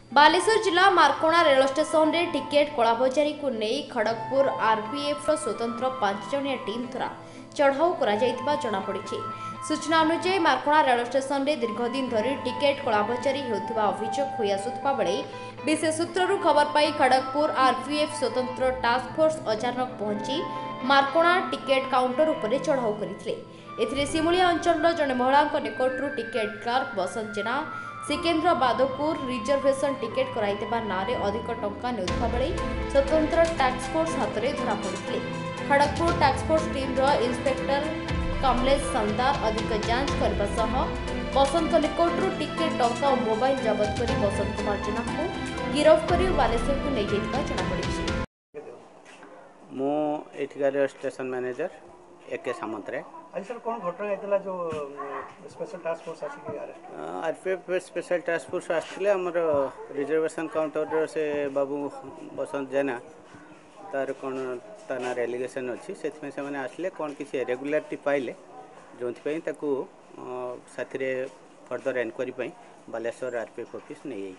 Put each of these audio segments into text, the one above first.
बालेश्वर जिला Markona rail station रे ticket कलाबजारी को नहीं खड़गपुर आरपीएफ स्वतंत्र 5 जणिया टीम द्वारा चढ़ाऊ जनापड़ी। सूचना अनुसार मार्कोणा रेल स्टेशन रे दीर्घदिन धरी टिकेट कलाबजारी होता अभियोग हो आसुवा बेले विशेष सूत्रु खबर पाई खड़गपुर आरपीएफ स्वतंत्र टास्क फोर्स अचानक पहुंची मार्कोणा टिकेट काउंटर उपर चढ़ाऊ करते। सिमुलिया अंचल जड़े महिला निकटू टिकेट क्लर्क बसंत जेना सिकेन्द्राबाद को रिजर्वेशन टिकेट कराइदेबा नारे अधिक टंका नेउथबा बेले स्वतंत्र टास्क फोर्स हाथ में धरा पड़ते। Kharagpur task force team inspector Kamlesh Sandar अधिक जांच करने सह बसंत निकटू टिकेट टंका और मोबाइल जबत कर बसंत कुमार जेना को गिरफ्त कर बालेश्वर को नहीं जाइथिबा जनापड़ी। मो एठिकार स्टेशन मैनेजर एके सामंतराय। आज सर कौन घटना होता जो special task force RPF special task force आसते आमर रिजर्वेशन काउंटर से बाबू बसंत जेना तार कौन ताना एलिगेशन अच्छी से आसले कौन किसी रेगुलारिटी पाइले जो साथी further enquiry Baleswar RPF office नहीं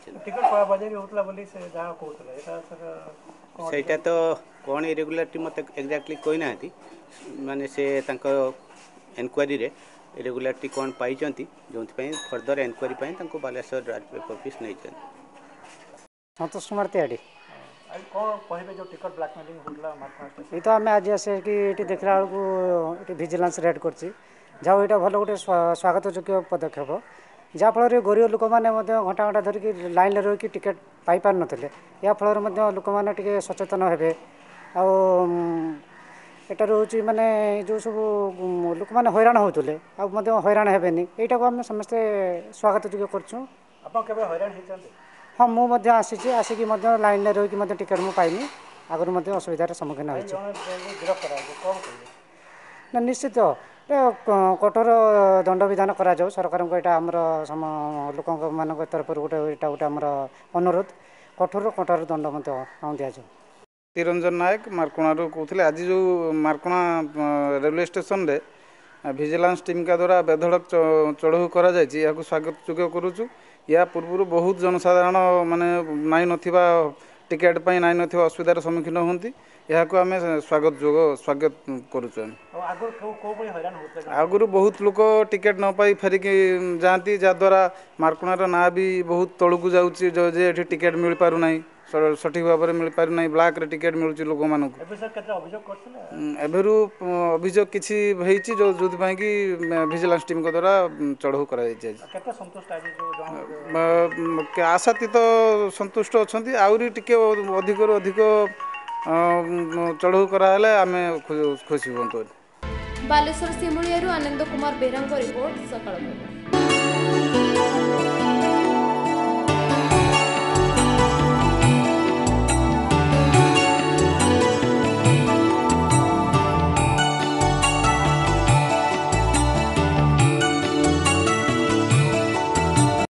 जाइए। तो कौन इरेगुलारिटी मत एक्जाक्टली कोई ना माने से एनक्वारी रे इरेगुलारिटी कौन पाई जो further enquiry Baleswar RPF office नहीं संतोष कुमार त्याड़ी ये तो आम आज आसे कि देखला बेलू विजिलेंस रेड कर जाओ यहाँ भल गोटे स्वागत योग्य पदक्षेप जहाँफल गरीब लोक मैंने घंटा घंटा धरिक लाइन में रही टिकेट पाई पार नथिले या फल लोक मैंने सचेतन हेबे एटार हूँ माने जो सब लोक मैंने हैरान होते हैरान हेबेनी यहाँ आम समस्ते स्वागत योग्य करूँ। हाँ मुझे आसी आसिक लाइन में रही टिकेट मुझे पाइनी आगुरी असुविधार सम्मुखीन हो निश्चित कठोर दंड विधान करा जाऊ सरकार को यहाँ आमर लोक मान तरफ गोटे गोटे आमर अनुरोध कठोर कठोर दंड दि जाऊ। तिरंजन नायक मार्कोणा कहते आज जो मार्कोणा रेलवे स्टेशन रे विजिलेंस टीम का द्वारा बेधड़क चढ़ऊ करा स्वागत योग्य करुचु। या पूर्व बहुत जनसाधारण माने नाई नथिबा टिकेट पाई नाई नथिबा असुविधार सम्मुखीन होती यहाँ आम स्वागत करुचु। आगुरी बहुत लोक टिकेट न पाई फेरिकी जाती जहाद्वारा मार्कोणार ना भी बहुत तलू जाऊँगी जो जे टिकेट मिल पारना सठिक भाव में मिल पारना ब्लैक रे टिकेट मिलूँ लोक मानक एभेरु अभियोग किसी होती जो कि विजिलेंस टीम को द्वारा चढ़ऊ कर आशातीत संतुष्ट अच्छा आहरी टी अधिक अधिक चढ़ऊ कराले आम खुशी हूँ। बालेश्वर सिमुलिया आनंद कुमार बेहरा रिपोर्ट सकाळ।